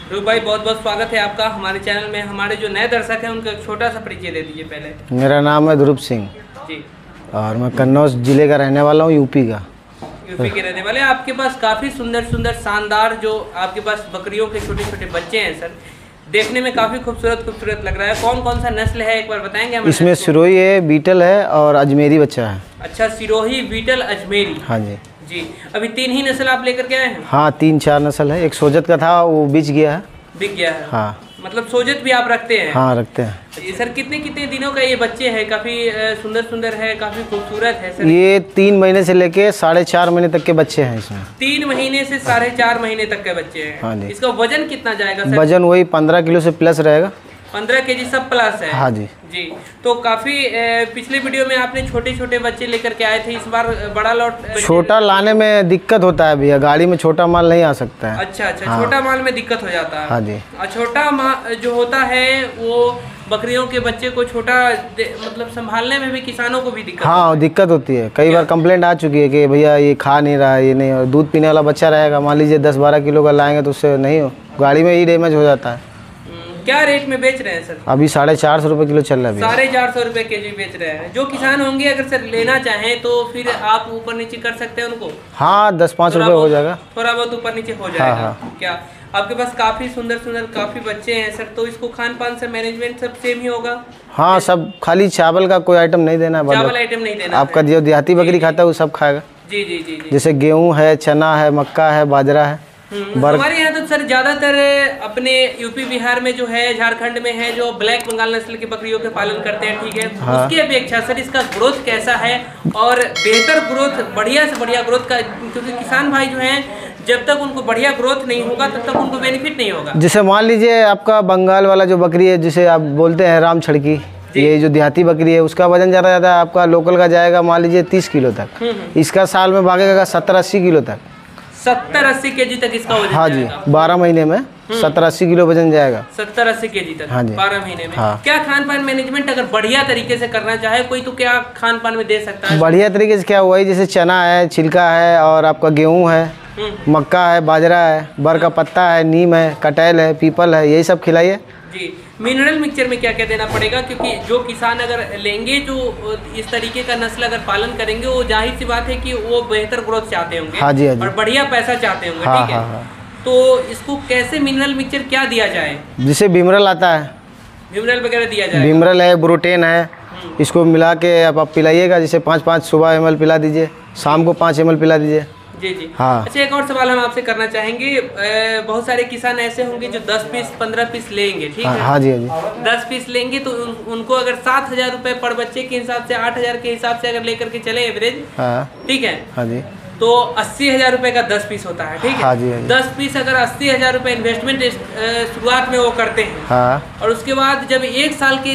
ध्रुव भाई बहुत बहुत स्वागत है आपका हमारे चैनल में। हमारे जो नए दर्शक हैं उनका एक छोटा सा परिचय दे दीजिए पहले। मेरा नाम है ध्रुव सिंह जी और मैं कन्नौज जिले का रहने वाला हूँ, यूपी का। यूपी के रहने वाले। आपके पास काफ़ी सुंदर सुंदर शानदार जो आपके पास बकरियों के छोटे छोटे बच्चे हैं सर, देखने में काफ़ी खूबसूरत लग रहा है। कौन कौन सा नस्ल है एक बार बताएंगे हमें? इसमें सिरोही है, बीटल है और अजमेरी बच्चा है। अच्छा, सिरोही, बीटल, अजमेरी। हाँ जी जी। अभी 3 ही नस्ल आप लेकर के आए हैं? हाँ, 3-4 नस्ल है। एक सोजत का था, वो बिक गया है। बिक गया है? हाँ। मतलब सोजत भी आप रखते हैं? हाँ, रखते हैं। सर कितने दिनों का ये बच्चे हैं? काफ़ी सुंदर है, काफ़ी खूबसूरत है सर। ये 3 महीने से लेके 4.5 महीने तक के बच्चे हैं इसमें। 3 महीने से 4.5 महीने तक के बच्चे हैं। हाँ जी। इसका वजन कितना जाएगा सर? वजन वही 15 किलो से प्लस रहेगा। 15 केजी सब प्लस है? हाँ जी। जी। तो काफ़ी पिछले वीडियो में आपने छोटे छोटे बच्चे लेकर के आए थे, इस बार बड़ा लॉट। छोटा लाने में दिक्कत होता है भैया, गाड़ी में छोटा माल नहीं आ सकता है। अच्छा। हाँ। छोटा माल में दिक्कत हो जाता है। हाँ जी। छोटा माल जो होता है वो बकरियों के बच्चे को छोटा मतलब संभालने में भी किसानों को भी दिक्कत। हाँ, दिक्कत होती है। कई बार कंप्लेंट आ चुकी है कि भैया ये खा नहीं रहा है, ये नहीं। और दूध पीने वाला बच्चा रहेगा, मान लीजिए 10-12 किलो का लाएंगे तो उससे नहीं हो, गाड़ी में ही डैमेज हो जाता है। क्या रेट में बेच रहे हैं सर? अभी 450 रुपये किलो चल रहा है। 450 रुपये केजी बेच रहे हैं। जो किसान होंगे अगर सर लेना चाहें तो फिर आप ऊपर नीचे कर सकते हैं उनको? हाँ, 10-5 रुपये हो जाएगा। थोड़ा बहुत ऊपर नीचे हो जाएगा। हाँ। क्या आपके पास काफ़ी सुंदर काफ़ी बच्चे हैं सर, तो इसको खान पान से मैनेजमेंट सब सेम ही होगा? हाँ, सब। खाली चावल का कोई आइटम नहीं देना है। चावल आइटम नहीं देना। आपका जो देहाती बकरी खाता है वो सब खाएगा। जी। जैसे गेहूँ है, चना है, मक्का है, बाजरा है। हमारे यहाँ तो सर ज्यादातर अपने यूपी बिहार में जो है, झारखंड में है, जो ब्लैक बंगाल नस्ल की बकरियों के पालन करते हैं, ठीक है। हाँ। उसकी अपेक्षा सर इसका ग्रोथ कैसा है और बेहतर ग्रोथ, बढ़िया से बढ़िया ग्रोथ का, क्योंकि किसान भाई जो हैं जब तक उनको बढ़िया ग्रोथ नहीं होगा तब तक उनको बेनिफिट नहीं होगा। जैसे मान लीजिए आपका बंगाल वाला जो बकरी है, जिसे आप बोलते हैं राम छड़की, ये जो देहाती बकरी है उसका वजन ज़्यादा है। आपका लोकल का जाएगा मान लीजिए 30 किलो तक। इसका साल में भागेगा 70-80 किलो तक। 70-80 केजी तक इसका वजन? हाँ जी, 12 महीने में 70-80 किलो वजन जाएगा। 70-80 केजी तक? हाँ जी। 12 महीने में। हाँ। क्या खान पान मैनेजमेंट अगर बढ़िया तरीके से करना चाहे कोई, तो क्या खान पान में दे सकता है? बढ़िया तरीके से क्या, वही जैसे चना है, छिलका है, और आपका गेहूँ है, मक्का है, बाजरा है, बर का पत्ता है, नीम है, कटहल है, पीपल है, यही सब खिलाइए। जी। मिनरल मिक्सचर में क्या क्या देना पड़ेगा? क्योंकि जो किसान अगर लेंगे, जो इस तरीके का नस्ल अगर पालन करेंगे, वो जाहिर सी बात है कि वो बेहतर ग्रोथ चाहते होंगे। हाँ जी, हाँ जी। और बढ़िया पैसा चाहते होंगे। हाँ, ठीक है। हाँ। तो इसको कैसे मिनरल मिक्सचर क्या दिया जाए? जिसे बिमरल आता है, बिमरल वगैरह दिया जाए? बिमरल है, ब्रोटेन है, इसको मिला के आप पिलाइएगा। जैसे 5-5 सुबह ml पिला दीजिए, शाम को 5 ml पिला दीजिए। जी। हाँ। अच्छा, एक और सवाल हम आपसे करना चाहेंगे। बहुत सारे किसान ऐसे होंगे जो 10 पीस 15 पीस लेंगे, ठीक है? हाँ जी, हाँ जी। 10 पीस लेंगे तो उनको अगर 7,000 रुपये पर बच्चे के हिसाब से, 8,000 के हिसाब से अगर लेकर के चले एवरेज, हाँ। ठीक है? हाँ जी। तो 80,000 रुपये का 10 पीस होता है, ठीक है? हाँ जी, हाँ जी। 10 पीस अगर 80,000 रुपये इन्वेस्टमेंट शुरुआत में वो करते हैं। हाँ। और उसके बाद जब 1 साल के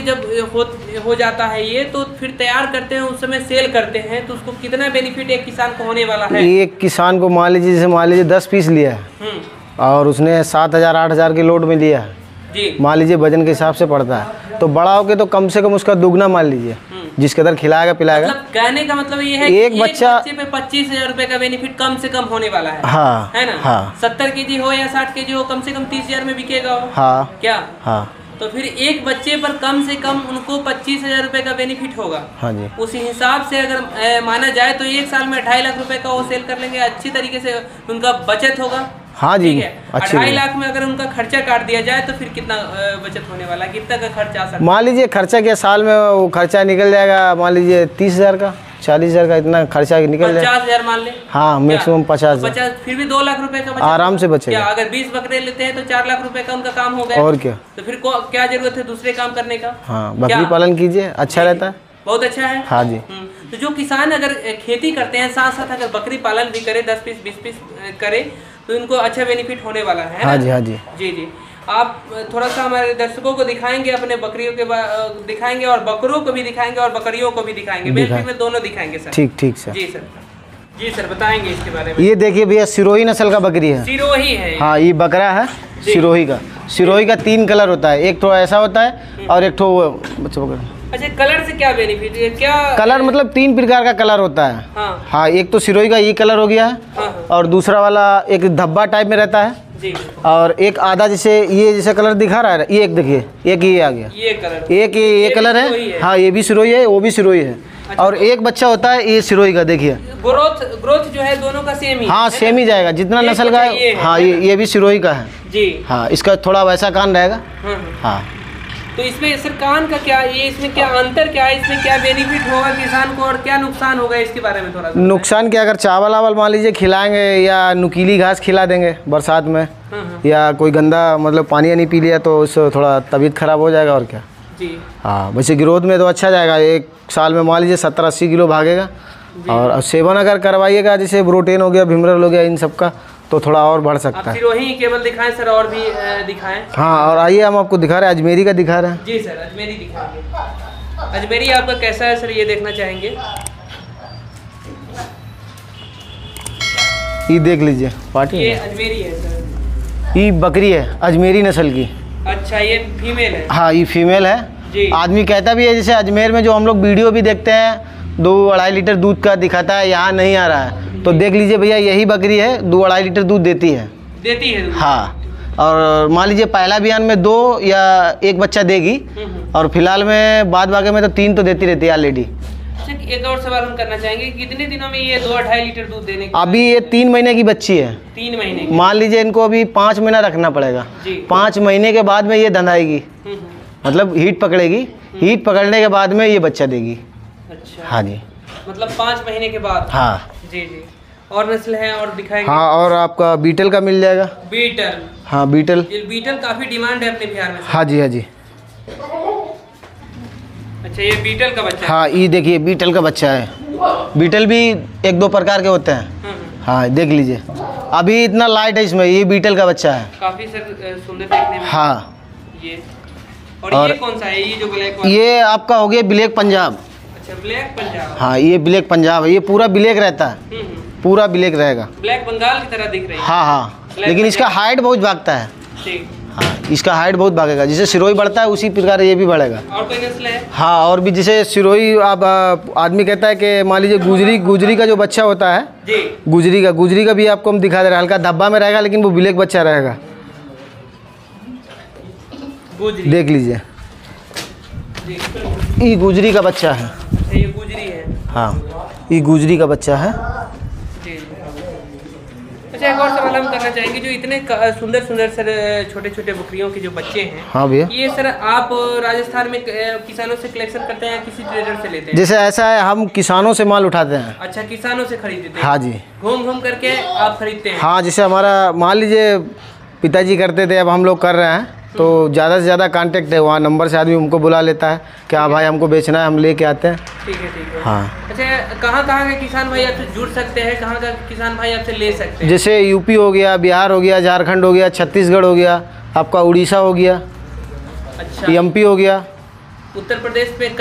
जब हो जाता है ये, तो फिर तैयार करते हैं, उस समय सेल करते हैं, तो उसको कितना बेनिफिट एक किसान को होने वाला है? एक किसान को मान लीजिए 10 पीस लिया है और उसने 7,000-8,000 के लोड में लिया है जी, मान लीजिए वजन के हिसाब से पड़ता है, तो बड़ा होके तो कम से कम उसका दुगना मान लीजिए, जिसके अंदर खिलाएगा पिलाएगा। मतलब कहने का मतलब ये है एक बच्चे पे 25,000 रुपए का बेनिफिट कम से कम होने वाला है। हाँ, है ना? हाँ। 70 केजी हो या 60 केजी हो, कम से कम 30,000 में बिकेगा वो। हाँ। क्या? हाँ। तो फिर एक बच्चे पर कम से कम उनको 25,000 रुपए का बेनिफिट होगा। हाँ जी। उसी हिसाब से अगर माना जाए तो 1 साल में 2.5 लाख रुपए का वो सेल कर लेंगे, अच्छी तरीके से उनका बचत होगा। हाँ जी, ठीक है। 2.5 लाख में अगर उनका खर्चा काट दिया जाए तो फिर कितना बचत होने वाला, कितना का खर्चा आ सकता है? मान लीजिए खर्चा क्या, साल में वो खर्चा निकल जाएगा मान लीजिए 30,000 का, 40,000 का, इतना खर्चा निकल जाएगा। 50,000 मान ले। हाँ, मैक्सिमम 50,000। फिर भी 2 लाख रुपए का बचत आराम से बचेगा। क्या अगर 20 बकरे लेते हैं तो 4 लाख रुपए का उनका काम हो गया। और क्या? तो फिर क्या जरूरत है दूसरे काम करने का? हाँ, बकरी पालन कीजिए, अच्छा रहता है। बहुत अच्छा है। हाँ जी। तो जो किसान अगर खेती करते हैं साथ साथ अगर बकरी पालन भी करे, 10 पीस 20 पीस करे, तो इनको अच्छा बेनिफिट होने वाला है। हाँ जी, हाँ जी। जी। आप थोड़ा सा हमारे दर्शकों को दिखाएंगे, अपने बकरियों के दिखाएंगे और बकरों को भी दिखाएंगे और बकरियों को भी दिखाएंगे, में दोनों दिखाएंगे सर। ठीक सर। जी सर बताएंगे इसके बारे में। ये देखिए भैया, सिरोही नस्ल का बकरी है। सिरोही है? हाँ, ये बकरा है सिरोही का। सिरोही का 3 कलर होता है, एक तो ऐसा होता है और एक तो बच्चों का। अच्छा, कलर से क्या बेनिफिट है? क्या कलर मतलब 3 प्रकार का कलर होता है। हाँ, एक तो सिरोही का ये कलर हो गया है। और दूसरा वाला एक धब्बा टाइप में रहता है। जी। और एक आधा जैसे ये जैसा कलर दिखा रहा है, ये एक देखिए, एक ये आ गया, ये कलर, एक ये कलर है। हाँ, ये भी सिरोही है, वो भी सिरोही है। अच्छा। और एक बच्चा होता है ये सिरोही का, देखिए ग्रोथ जो है दोनों का सेम ही। हाँ, सेम ही जाएगा जितना नस्ल का है। हाँ, ये भी सिरोही का है जी। हाँ, इसका थोड़ा वैसा कान रहेगा। हाँ, तो इसमें सर कान का क्या, ये इसमें क्या अंतर क्या है, इसमें क्या बेनिफिट होगा किसान को और क्या नुकसान होगा, इसके बारे में थोड़ा नुकसान क्या, अगर चावल वावल मान लीजिए खिलाएंगे या नुकीली घास खिला देंगे बरसात में, या कोई गंदा मतलब पानी नहीं पी लिया तो उससे थोड़ा तबीयत खराब हो जाएगा और क्या जी। हाँ, वैसे ग्रोथ में तो अच्छा जाएगा, एक साल में मान लीजिए 70-80 किलो भागेगा। और सेवन अगर करवाइएगा जैसे ब्रोटेन हो गया, भिमरल हो गया, इन सब का तो थोड़ा और बढ़ सकता है। सिरोही केवल दिखाएं सर और भी दिखाएं? हाँ, और आइए हम आपको दिखा रहे हैं, अजमेरी का दिखा रहे हैं। जी सर, अजमेरी दिखाएंगे। अजमेरी आपका कैसा है सर, ये देखना चाहेंगे। ये देख लीजिए पार्टी, ये अजमेरी है सर, ये बकरी है अजमेरी नस्ल की। अच्छा, ये फीमेल है? हाँ, ये फीमेल है जी। आदमी कहता भी है, जैसे अजमेर में जो हम लोग वीडियो भी देखते हैं 2-2.5 लीटर दूध का दिखाता है, यहाँ नहीं आ रहा है, तो देख लीजिए भैया यही बकरी है, 2-2.5 लीटर दूध देती है दूध। हाँ, और मान लीजिए पहला बियान में 2 या 1 बच्चा देगी, और फिलहाल में बाद बागे में तो 3 तो देती रहती है ऑलरेडी। एक और सवाल हम करना चाहेंगे, कितने दिनों में ये 2-2.5 लीटर दूध देने की? अभी ये 3 महीने की बच्ची है। 3 महीने की? मान लीजिए इनको अभी 5 महीना रखना पड़ेगा। 5 महीने के बाद में ये धंधाएगी, मतलब हीट पकड़ेगी, हीट पकड़ने के बाद में ये बच्चा देगी। अच्छा। हाँ जी, मतलब 5 महीने के बाद? हाँ जी जी। और नस्ल है और दिखाएंगे? हाँ, और आपका बीटल का मिल जाएगा। बीटल? हाँ, बीटल काफी डिमांड है अपने बिहार में। हाँ जी, हाँ जी। अच्छा, ये बीटल का बच्चा? हाँ, ये देखिए बीटल का बच्चा है। बीटल भी 1-2 प्रकार के होते हैं। हाँ, देख लीजिए अभी इतना लाइट है इसमें, ये बीटल का बच्चा है। काफी सर सुंदर देखने में। हाँ, ये और ये कौन सा है, ये जो ब्लैक वाला? ये आपका हो गया ब्लैक पंजाब। अच्छा, ब्लैक पंजाब। हाँ, ये ब्लैक पंजाब है, ये पूरा ब्लैक रहता है, पूरा ब्लैक रहेगा। ब्लैक बंगाल की तरह दिख रही है। हाँ हाँ, लेकिन इसका हाइट बहुत भागता है। ठीक। हाँ, इसका हाइट बहुत भागेगा, जैसे सिरोही बढ़ता है उसी प्रकार ये भी बढ़ेगा। और कोई नस्ल है? हाँ, और भी जैसे सिरोही आप आदमी कहता है कि मान लीजिए गुजरी का जो बच्चा होता है जी, गुजरी का भी आपको हम दिखा दे रहे हैं, हल्का धब्बा में रहेगा लेकिन वो ब्लैक बच्चा रहेगा। गुजरी देख लीजिए, ये गुजरी का बच्चा है। ये गुजरी है? हाँ, ये गुजरी का बच्चा है। जी। अच्छा, एक और सवाल हम करना चाहेंगे, जो इतने सुंदर सुंदर सर छोटे छोटे बकरियों के जो बच्चे हैं, हाँ भैया, ये सर आप राजस्थान में किसानों से कलेक्शन करते हैं या किसी ट्रेडर से लेते हैं? जैसे ऐसा है, हम किसानों से माल उठाते हैं। अच्छा, किसानों से खरीदते हैं? हाँ जी, घूम घूम करके आप खरीदते हैं? हाँ, जैसे हमारा मान लीजिए पिताजी करते थे, अब हम लोग कर रहे हैं, तो ज़्यादा से ज़्यादा कांटेक्ट है, वहाँ नंबर से आदमी हमको बुला लेता है कि हाँ भाई हमको बेचना है, हम लेके आते हैं। ठीक है, ठीक है। हाँ। अच्छा, कहाँ कहाँ के किसान भाई आपसे जुड़ सकते हैं, कहाँ का किसान भाई आपसे ले सकते हैं? जैसे यूपी हो गया, बिहार हो गया, झारखंड हो गया, छत्तीसगढ़ हो गया, आपका उड़ीसा हो गया। अच्छा, एमपी हो गया, उत्तर प्रदेश पे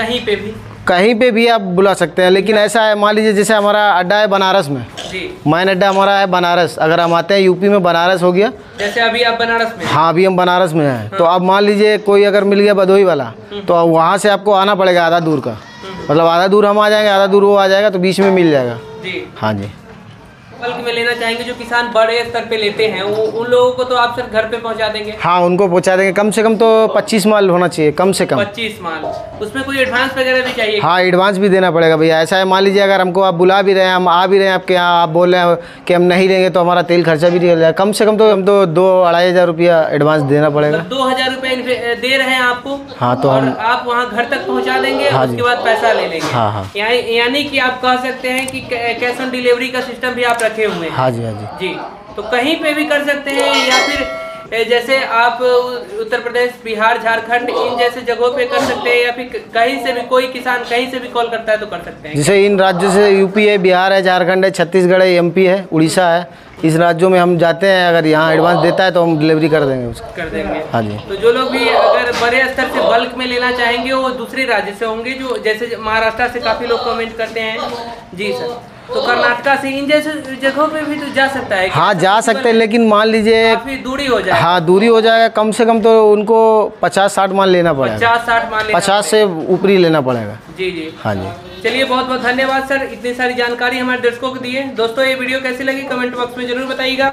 कहीं पे भी आप बुला सकते हैं। लेकिन ऐसा है, मान लीजिए जैसे हमारा अड्डा है बनारस में जी, मेन अड्डा हमारा है बनारस, अगर हम आते हैं यूपी में, बनारस हो गया, जैसे अभी आप बनारस में? हाँ, अभी हम बनारस में हैं। तो अब मान लीजिए कोई अगर मिल गया भदोही वाला, तो वहाँ से आपको आना पड़ेगा आधा दूर का, मतलब आधा दूर हम आ जाएंगे, आधा दूर वो आ जाएगा, तो बीच में मिल जाएगा जी। हाँ जी। बल्क में लेना चाहेंगे, जो किसान बड़े स्तर पे लेते हैं, वो उन लोगों को तो आप सर घर पे पहुंचा देंगे? हाँ, उनको पहुंचा देंगे, कम से कम तो 25 माल होना चाहिए, कम से कम 25 माल। उसमें कोई एडवांस वगैरह भी चाहिए? हाँ, एडवांस भी देना पड़ेगा भैया। ऐसा है, मान लीजिए अगर हमको आप बुला भी रहे हैं, हम आ भी रहे हैं आपके यहाँ, आप बोल रहे हैं कि हम नहीं लेंगे, तो हमारा तेल खर्चा भी निकल जाएगा, कम से कम तो हम तो 2-2.5 हज़ार रुपया एडवांस देना पड़ेगा। 2000 रुपये दे रहे हैं आपको? हाँ, तो और आप वहाँ घर तक पहुँचा देंगे? हाँ, उसके बाद पैसा ले लेंगे? हाँ हाँ, यानी कि आप कह सकते हैं कि कैश ऑन डिलीवरी का सिस्टम भी आप रखे हुए हैं? हाँ जी, हाँ जी। जी, तो कहीं पे भी कर सकते हैं, या फिर जैसे आप उत्तर प्रदेश, बिहार, झारखंड इन जैसे जगहों पे कर सकते हैं, या फिर कहीं से भी कोई किसान कहीं से भी कॉल करता है तो कर सकते हैं? जैसे इन राज्यों से यूपी है, बिहार है, झारखंड है, छत्तीसगढ़ है, एमपी है, उड़ीसा है, इस राज्यों में हम जाते हैं, अगर यहाँ एडवांस देता है तो हम डिलीवरी कर देंगे उसको। कर देंगे? हाँ जी। तो जो लोग भी अगर बड़े स्तर से बल्क में लेना चाहेंगे, वो दूसरे राज्य से होंगे, जो जैसे महाराष्ट्र से काफ़ी लोग कमेंट करते हैं। जी सर, तो कर्नाटका से इन जैसे जगहों पे भी तो जा सकता है? हाँ, जा सकते हैं, लेकिन मान लीजिए काफ़ी दूरी हो जाए। हाँ, दूरी हो जाएगा, कम से कम तो उनको 50-60 माल लेना पड़ेगा। 50-60 माल? 50 से ऊपरी लेना पड़ेगा। जी जी। हाँ जी। चलिए, बहुत बहुत धन्यवाद सर, इतनी सारी जानकारी हमारे दर्शकों को दी है। दोस्तों, ये वीडियो कैसी लगी कमेंट बॉक्स में जरूर बताइएगा।